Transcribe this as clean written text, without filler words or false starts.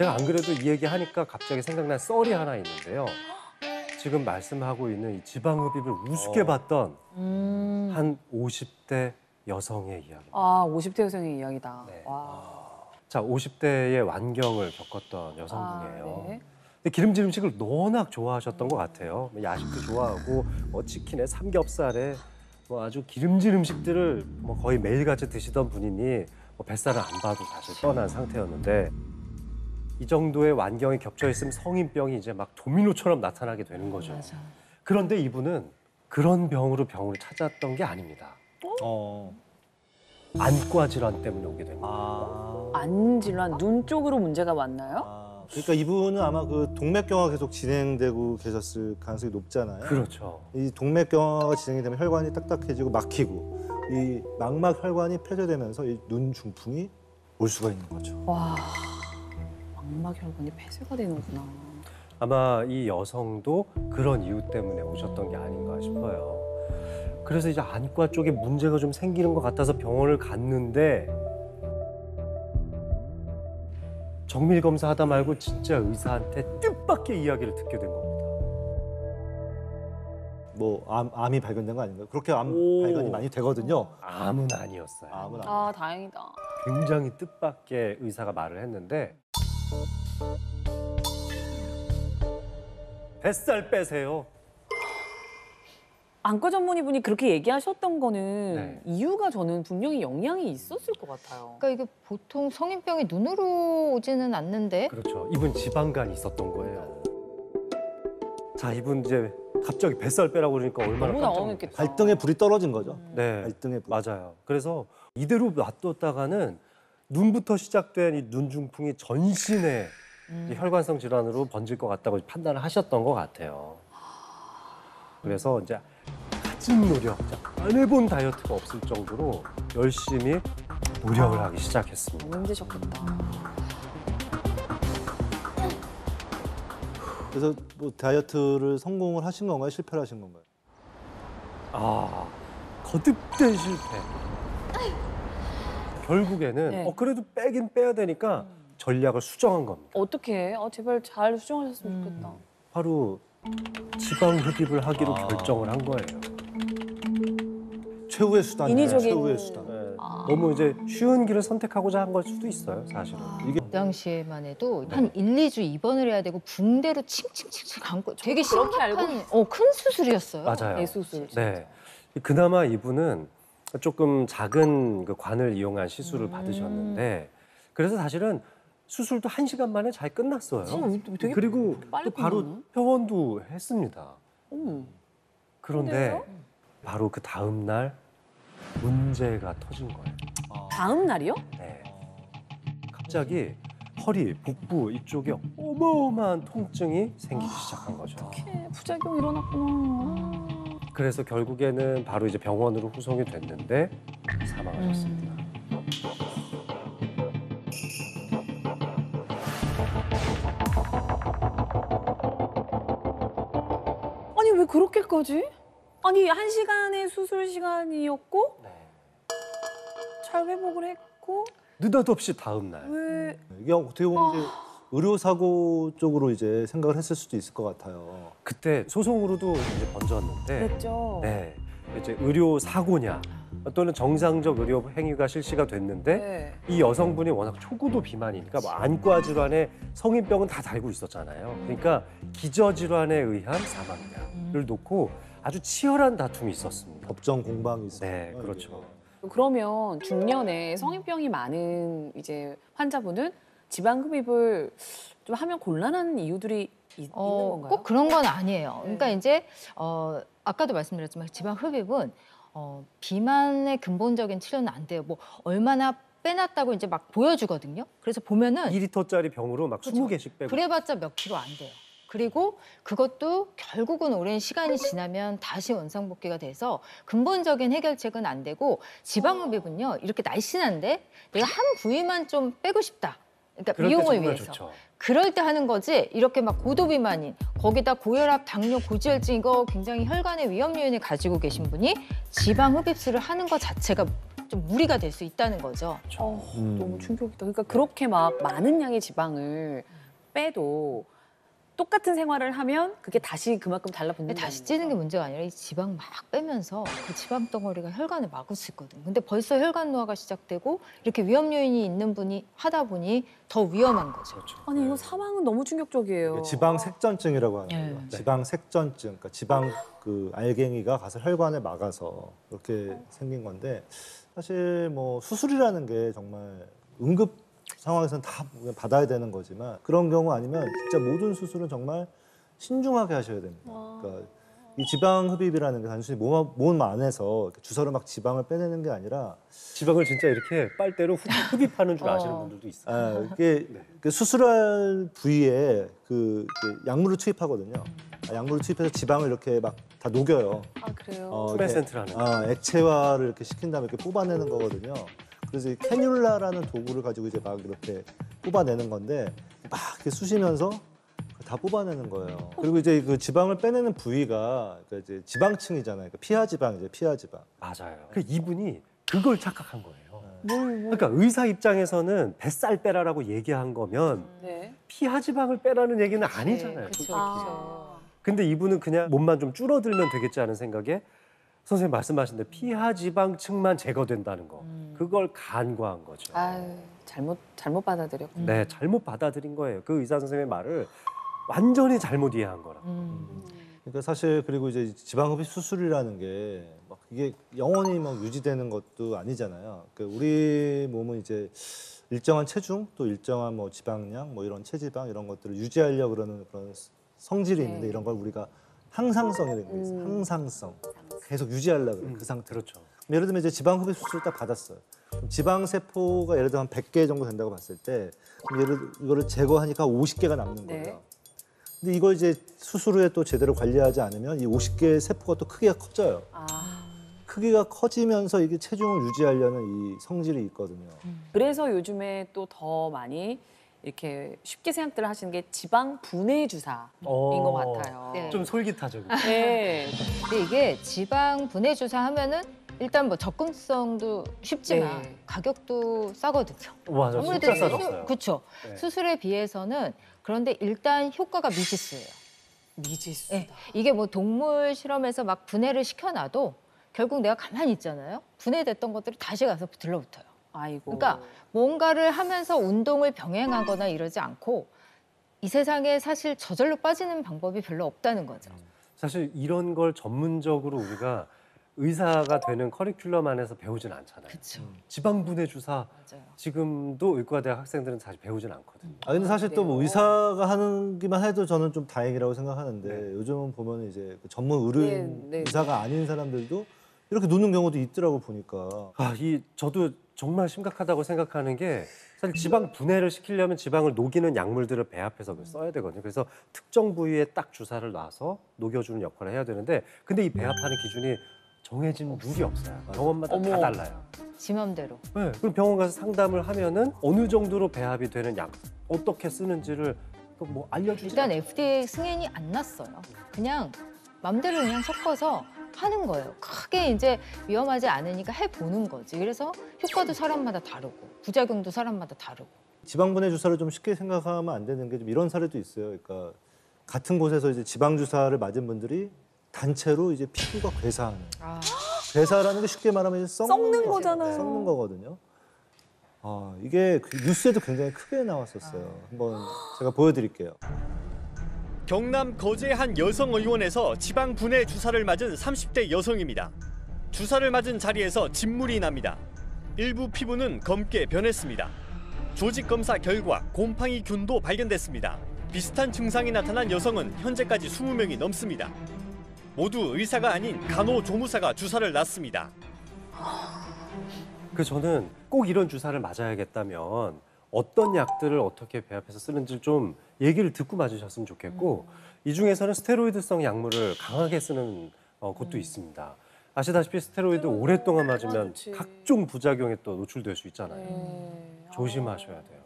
제가 안 그래도 이 얘기 하니까 갑자기 생각난 썰이 하나 있는데요. 지금 말씀하고 있는 이 지방흡입을 우습게 봤던 한 50대 여성의 이야기. 아, 50대 여성의 이야기다. 네. 와. 자, 50대의 완경을 겪었던 여성분이에요. 아, 네. 근데 기름진 음식을 워낙 좋아하셨던 것 같아요. 야식도 좋아하고 치킨에 삼겹살에 아주 기름진 음식들을 거의 매일같이 드시던 분이니 뱃살을 안 봐도 사실 뻔한 상태였는데 이 정도의 완경이 겹쳐 있으면 성인병이 이제 막 도미노처럼 나타나게 되는 거죠. 맞아. 그런데 이분은 그런 병으로 병을 찾았던 게 아닙니다. 안과 질환 때문에 오게 됩니다. 안 질환, 눈 쪽으로 문제가 왔나요? 그러니까 이분은 아마 그 동맥경화가 계속 진행되고 계셨을 가능성이 높잖아요. 그렇죠. 이 동맥경화가 진행이 되면 혈관이 딱딱해지고 막히고 이 망막 혈관이 폐쇄되면서 이 눈 중풍이 올 수가 있는 거죠. 와, 망막 혈관이 폐쇄가 되는구나. 아마 이 여성도 그런 이유 때문에 오셨던 게 아닌가 싶어요. 그래서 이제 안과 쪽에 문제가 좀 생기는 것 같아서 병원을 갔는데 정밀 검사하다 말고 진짜 의사한테 뜻밖의 이야기를 듣게 된 겁니다. 뭐 암이 발견된 거 아닌가요? 그렇게 암 오. 발견이 많이 되거든요. 암은 아니었어요. 암은 아, 다행이다. 굉장히 뜻밖의 의사가 말을 했는데 뱃살 빼세요. 안과 전문의분이 그렇게 얘기하셨던 거는 네. 이유가 저는 분명히 영향이 있었을 것 같아요. 그러니까 이게 보통 성인병이 눈으로 오지는 않는데 그렇죠. 이분 지방간이 있었던 거예요. 자, 이분 이제 갑자기 뱃살 빼라고 그러니까 얼마나 너무 깜짝 당황했겠다. 발등에 불이 떨어진 거죠. 네, 발등에 불. 맞아요. 그래서 이대로 놔뒀다가는 눈부터 시작된 이 눈중풍이 전신에 이 혈관성 질환으로 번질 것 같다고 판단을 하셨던 것 같아요. 그래서 이제 갖은 노력, 안 해본 다이어트가 없을 정도로 열심히 노력을 하기 시작했습니다. 너무 힘드셨겠다. 그래서 뭐 다이어트를 성공을 하신 건가요? 실패를 하신 건가요? 아, 거듭된 실패. 결국에는 네. 그래도 빼긴 빼야 되니까 전략을 수정한 겁니다. 어떻게 해? 제발 잘 수정하셨으면 좋겠다. 바로 지방 흡입을 하기로 결정을 한 거예요. 최후의 수단이에요. 인위적인- 최후의 수단. 네, 너무 이제 쉬운 길을 선택하고자 한 걸 수도 있어요, 사실은. 이게 그 당시에만 해도 한 1, 2주 입원을 해야 되고 붕대로 칭칭칭칭 감고 되게 그렇게 심각한 큰 수술이었어요. 맞아요. 대수술. 네. 그나마 이분은 조금 작은 그 관을 이용한 시술을 받으셨는데 그래서 사실은 수술도 1시간 만에 잘 끝났어요. 되게 그리고 빨리 또 바로 끝나네. 퇴원도 했습니다. 그런데 그래요? 바로 그 다음 날 문제가 터진 거예요. 다음 날이요? 네. 갑자기 허리, 복부 이쪽에 어마어마한 통증이 생기기 시작한 거죠. 부작용 일어났구나. 그래서 결국에는 바로 이제 병원으로 후송이 됐는데 사망하셨습니다. 아니 왜 그렇게까지? 아니 1시간의 수술 시간이었고 네. 잘 회복을 했고 느닷없이 다음 날. 왜 이게 어떻게 보면 이제 의료 사고 쪽으로 이제 생각을 했을 수도 있을 것 같아요. 그때 소송으로도 이제 번졌는데 그랬죠? 네. 이제 의료 사고냐 또는 정상적 의료 행위가 실시가 됐는데 네. 이 여성분이 워낙 초고도 비만이니까 뭐 안과 질환에 성인병은 다 달고 있었잖아요. 그러니까 기저질환에 의한 사망자를 놓고 아주 치열한 다툼이 있었습니다. 법정 공방이 있어요. 네, 그렇죠. 그러면 중년에 성인병이 많은 이제 환자분은 지방 흡입을 좀 하면 곤란한 이유들이 있는 건가요? 꼭 그런 건 아니에요. 네. 그러니까 이제 아까도 말씀드렸지만 지방 흡입은 비만의 근본적인 치료는 안 돼요. 뭐 얼마나 빼놨다고 이제 막 보여주거든요. 그래서 보면은 2리터짜리 병으로 막 그렇죠. 20개씩 빼고. 그래봤자 몇 킬로 안 돼요. 그리고 그것도 결국은 오랜 시간이 지나면 다시 원상복귀가 돼서 근본적인 해결책은 안 되고 지방흡입은요 이렇게 날씬한데 내가 한 부위만 좀 빼고 싶다. 그러니까 그럴 때 미용을 정말 위해서. 좋죠. 그럴 때 하는 거지 이렇게 막 고도비만인 거기다 고혈압, 당뇨, 고지혈증 이거 굉장히 혈관의 위험 요인을 가지고 계신 분이 지방 흡입술을 하는 것 자체가 좀 무리가 될 수 있다는 거죠. 너무 충격이다. 그러니까 그렇게 막 많은 양의 지방을 빼도 똑같은 생활을 하면 그게 다시 그만큼 달라붙는 근데 다시 찌는 게 문제가 아니라 이 지방 막 빼면서 그 지방 덩어리가 혈관을 막을 수 있거든요. 근데 벌써 혈관 노화가 시작되고 이렇게 위험 요인이 있는 분이 하다 보니 더 위험한 거죠. 그렇죠. 아니 이거 사망은 너무 충격적이에요. 지방 색전증이라고 하는 네. 거예요. 지방 색전증, 그러니까 지방 그 알갱이가 가서 혈관을 막아서 그렇게 생긴 건데 사실 뭐 수술이라는 게 정말 응급 상황에서는 다 받아야 되는 거지만 그런 경우 아니면 진짜 모든 수술은 정말 신중하게 하셔야 됩니다. 그러니까 이 지방 흡입이라는 게 단순히 몸 안에서 이렇게 주사로 막 지방을 빼내는 게 아니라 지방을 진짜 이렇게 빨대로 흡입하는 줄 아시는 분들도 있어요. 이게 그 수술할 부위에 그 이렇게 약물을 투입하거든요. 약물을 투입해서 지방을 이렇게 막 다 녹여요. 아 그래요? 이렇게, 프레센트라는 액체화를 이렇게 시킨 다음에 이렇게 뽑아내는 거거든요. 그래서 이 캐뉼라라는 도구를 가지고 이제 막 이렇게 뽑아내는 건데 막 이렇게 쑤시면서 다 뽑아내는 거예요. 그리고 이제 그 지방을 빼내는 부위가 그 이제 지방층이잖아요. 그 피하 지방이죠, 피하 지방. 맞아요. 그 이분이 그걸 착각한 거예요. 뭘. 그러니까 의사 입장에서는 뱃살 빼라라고 얘기한 거면 네. 피하지방을 빼라는 얘기는 아니잖아요. 그렇죠. 아. 근데 이분은 그냥 몸만 좀 줄어들면 되겠지 하는 생각에 선생님 말씀하신 대로 피하지방층만 제거된다는 거. 그걸 간과한 거죠. 아유, 잘못 받아들였고. 네, 잘못 받아들인 거예요. 그 의사 선생님의 말을 완전히 잘못 이해한 거라. 그러니까 사실 그리고 이제 지방흡입 수술이라는 게 막 이게 영원히 막 유지되는 것도 아니잖아요. 그러니까 우리 몸은 이제 일정한 체중 또 일정한 뭐 지방량 뭐 이런 체지방 이런 것들을 유지하려고 그러는 그런 성질이 있는데 이런 걸 우리가 항상성이라는 게 있어요. 항상성. 계속 유지하려고 그래요. 그 상태. 그렇죠. 예를 들면 이제 지방흡입 수술을 딱 받았어요. 지방 세포가 예를 들어 한 100개 정도 된다고 봤을 때 이거를 제거하니까 50개가 남는 거예요. 네. 근데 이걸 이제 수술 후에 또 제대로 관리하지 않으면 이 50개의 세포가 또 크기가 커져요. 아. 크기가 커지면서 이게 체중을 유지하려는 이 성질이 있거든요. 그래서 요즘에 또 더 많이 이렇게 쉽게 생각들 하시는 게 지방 분해 주사인 것 같아요. 네. 좀 솔깃하죠. 네. 근데 이게 지방 분해 주사 하면은 일단 뭐 접근성도 쉽지만 네. 가격도 싸거든요. 맞아, 진짜 싸졌어요. 그렇죠. 네. 수술에 비해서는 그런데 일단 효과가 미지수예요. 미지수다. 네. 이게 뭐 동물 실험에서 막 분해를 시켜놔도 결국 내가 가만히 있잖아요. 분해됐던 것들이 다시 가서 들러붙어요. 아이고. 그러니까 뭔가를 하면서 운동을 병행하거나 이러지 않고 이 세상에 사실 저절로 빠지는 방법이 별로 없다는 거죠. 사실 이런 걸 전문적으로 우리가 의사가 되는 커리큘럼 안에서 배우진 않잖아요. 그렇죠. 지방분해 주사 맞아요. 지금도 의과대학 학생들은 사실 배우진 않거든요. 근데 사실 또 뭐 그래요? 의사가 하는 기만 해도 저는 좀 다행이라고 생각하는데 네. 요즘은 보면 이제 그 전문 의료인 네, 네, 의사가 아닌 사람들도 이렇게 누는 경우도 있더라고 보니까. 저도 정말 심각하다고 생각하는 게 사실 지방 분해를 시키려면 지방을 녹이는 약물들을 배합해서 써야 되거든요. 그래서 특정 부위에 딱 주사를 놔서 녹여주는 역할을 해야 되는데 근데 이 배합하는 기준이 정해진 룰이 없어요. 병원마다 다 어머. 달라요. 지 맘대로. 네, 그럼 병원 가서 상담을 하면은 어느 정도로 배합이 되는 약, 어떻게 쓰는지를 뭐 알려주지 일단 않죠. FDA 승인이 안 났어요. 그냥 맘대로 그냥 섞어서 하는 거예요. 크게 이제 위험하지 않으니까 해보는 거지. 그래서 효과도 사람마다 다르고 부작용도 사람마다 다르고. 지방분해 주사를 좀 쉽게 생각하면 안 되는 게 좀 이런 사례도 있어요. 그러니까 같은 곳에서 이제 지방 주사를 맞은 분들이 단체로 이제 피부가 괴사하는. 괴사라는 게 쉽게 말하면 이제 썩는 거잖아요. 썩는 거거든요. 이게 그 뉴스에도 굉장히 크게 나왔었어요. 한번 제가 보여드릴게요. 경남 거제의 한 여성 의원에서 지방 분해 주사를 맞은 30대 여성입니다. 주사를 맞은 자리에서 진물이 납니다. 일부 피부는 검게 변했습니다. 조직 검사 결과 곰팡이균도 발견됐습니다. 비슷한 증상이 나타난 여성은 현재까지 20명이 넘습니다. 모두 의사가 아닌 간호조무사가 주사를 놨습니다. 저는 꼭 이런 주사를 맞아야겠다면 어떤 약들을 어떻게 배합해서 쓰는지 좀 얘기를 듣고 맞으셨으면 좋겠고 이 중에서는 스테로이드성 약물을 강하게 쓰는 곳도 있습니다. 아시다시피 스테로이드 오랫동안 맞으면 그렇지. 각종 부작용에 또 노출될 수 있잖아요. 조심하셔야 돼요.